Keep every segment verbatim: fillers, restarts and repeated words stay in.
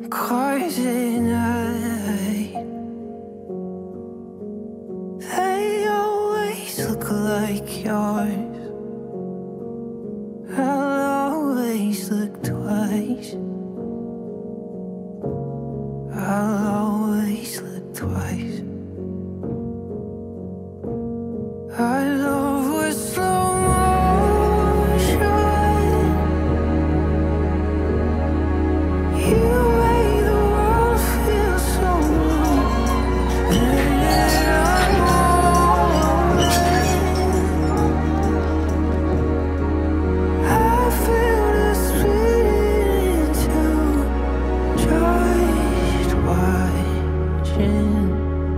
Cars at night, they always look like yours. I'll always look twice. I'll always look twice. I love with slow motion. You make the world feel so new. And yet I'm alone. I feel the split into just watching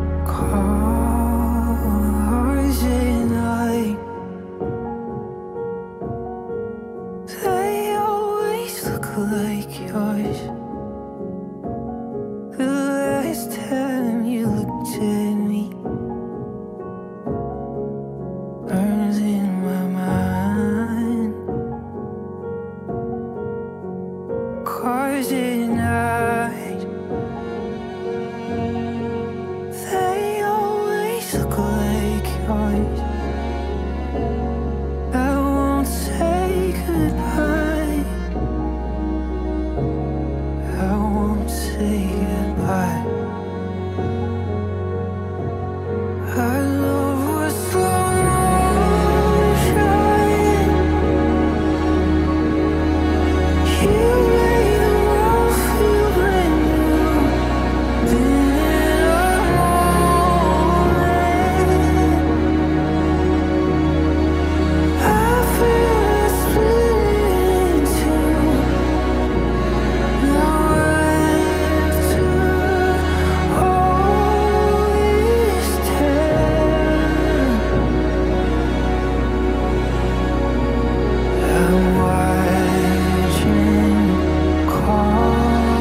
cars at night. They always look like yours. The last time you looked at me burns in my mind. Cars at night, they always look like yours. I won't say goodbye. I won't say goodbye. I love with slow motion. You make the world feel brand new. Then I'm I feel it split into now after all this time. I'm watching cars.